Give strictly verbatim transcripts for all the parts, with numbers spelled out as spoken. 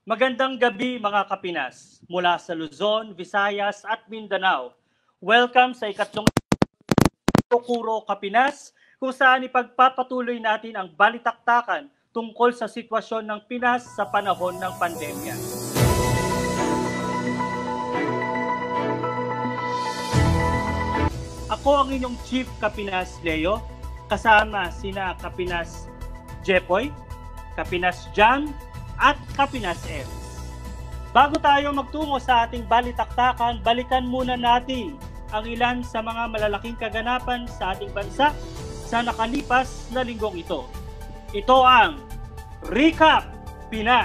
Magandang gabi mga Kapinas mula sa Luzon, Visayas at Mindanao. Welcome sa ikatlong Kuro Kapinas kung saan ipagpapatuloy natin ang balitaktakan tungkol sa sitwasyon ng Pinas sa panahon ng pandemya. Ako ang inyong Chief Kapinas Leo, kasama sina Kapinas Jepoy, Kapinas Jan, at Kapinas M. Bago tayo magtungo sa ating balitaktakan, balikan muna natin ang ilan sa mga malalaking kaganapan sa ating bansa sa nakalipas na linggong ito. Ito ang Recap Pinas.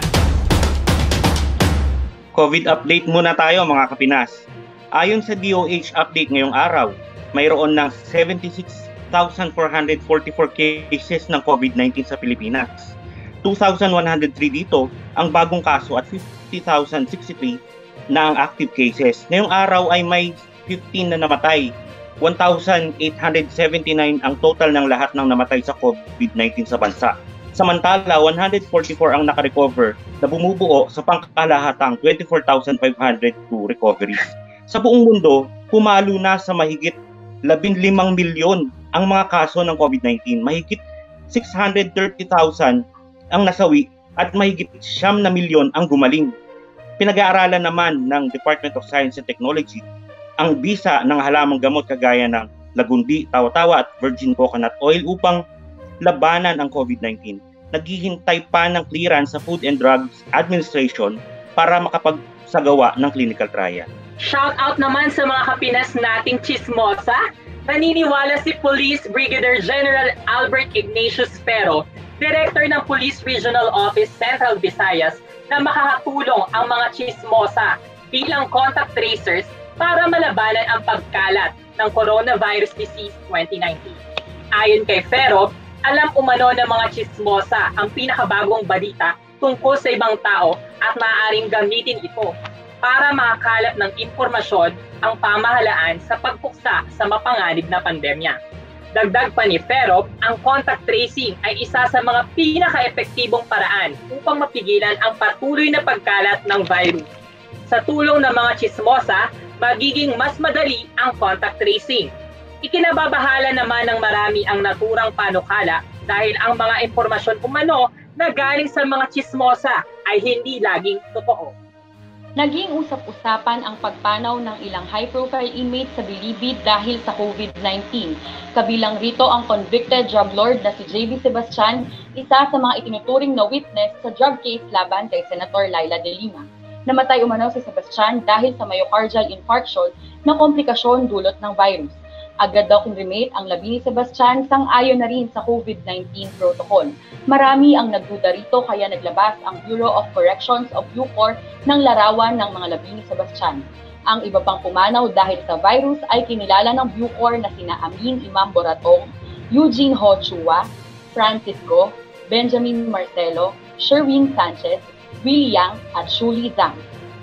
COVID update muna tayo mga Kapinas. Ayon sa D O H update ngayong araw, mayroon ng seventy-six thousand four hundred forty-four cases ng COVID nineteen sa Pilipinas. two thousand one hundred three dito ang bagong kaso at fifty thousand sixty-three na ang active cases. Ngayong araw ay may fifteen na namatay. one thousand eight hundred seventy-nine ang total ng lahat ng namatay sa COVID nineteen sa bansa. Samantala, one hundred forty-four ang nakarecover na bumubuo sa pangkalahatang twenty-four thousand five hundred two recoveries. Sa buong mundo, pumalo na sa mahigit labinlimang milyon ang mga kaso ng COVID nineteen. Mahigit six hundred thirty thousand ang nasawi at mahigit siyam na milyon ang gumaling. Pinag-aaralan naman ng Department of Science and Technology ang bisa ng halamang gamot kagaya ng lagundi, tawa-tawa at virgin coconut oil upang labanan ang COVID nineteen. Naghihintay pa ng clearance sa Food and Drugs Administration para makapagsagawa ng clinical trial. Shout out naman sa mga Kapinas nating chismosa. Naniniwala si Police Brigadier General Albert Ignatius Pero, Director ng Police Regional Office Central Visayas, na makakatulong ang mga chismosa bilang contact tracers para malabanan ang pagkalat ng coronavirus disease twenty nineteen. Ayon kay Pero, alam umano ng mga chismosa ang pinakabagong balita tungkol sa ibang tao at maaaring gamitin ito para makakalap ng impormasyon ang pamahalaan sa pagpuksa sa mapanganib na pandemya. Dagdag pa ni Pero, ang contact tracing ay isa sa mga pinaka-epektibong paraan upang mapigilan ang patuloy na pagkalat ng virus. Sa tulong ng mga chismosa, magiging mas madali ang contact tracing. Ikinababahala naman ng marami ang naturang panukala dahil ang mga impormasyon umano na galing sa mga chismosa ay hindi laging totoo. Naging usap-usapan ang pagpanaw ng ilang high-profile inmates sa bilibid dahil sa COVID nineteen. Kabilang rito ang convicted drug lord na si J B Sebastian, isa sa mga itinuturing na witness sa drug case laban kay Senator Laila De Lima. Namatay umano si Sebastian dahil sa myocardial infarction na komplikasyon dulot ng virus. Agad daw kinremate ang labi ni Sebastian sang-ayon na rin sa COVID nineteen protocol. Marami ang nagduda rito kaya naglabas ang Bureau of Corrections of Bucor ng larawan ng mga labi ni Sebastian. Ang iba pang pumanaw dahil sa virus ay kinilala ng Bucor na sina Amin Imam Boratong, Eugene Ho Chua, Francisco, Benjamin Marcelo, Sherwin Sanchez, Willie Yang at Shuli Zhang.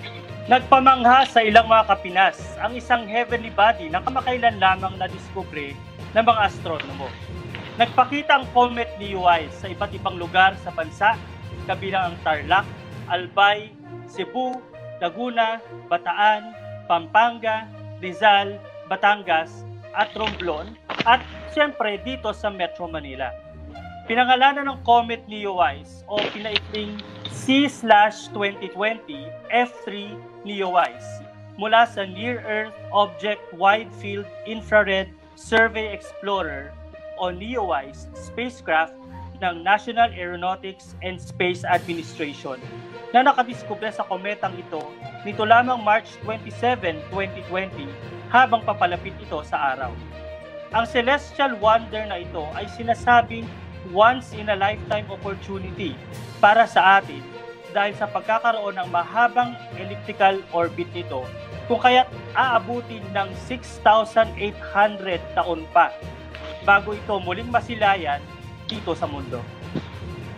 Nagpamangha sa ilang mga Kapinas ang isang heavenly body na kamakailan lamang nadiskubre ng mga astronomo. Nagpakita ang comet ni Uy sa iba't ibang lugar sa bansa, kabilang ang Tarlac, Albay, Cebu, Laguna, Bataan, Pampanga, Rizal, Batangas at Romblon at siyempre dito sa Metro Manila. Pinangalanan ng comet ni Uy o pinaikling C twenty twenty F three NEOWISE mula sa Near-Earth Object Wide Field Infrared Survey Explorer o NEOWISE spacecraft ng National Aeronautics and Space Administration na nakadiskubre sa kometang ito nito lamang March twenty-seventh, twenty twenty habang papalapit ito sa araw. Ang celestial wonder na ito ay sinasabing once-in-a-lifetime opportunity para sa atin dahil sa pagkakaroon ng mahabang elliptical orbit nito kung kaya't aabutin ng six thousand eight hundred taon pa bago ito muling masilayan dito sa mundo.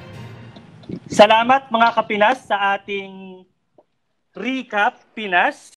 Salamat mga Kapinas sa ating Recap Pinas.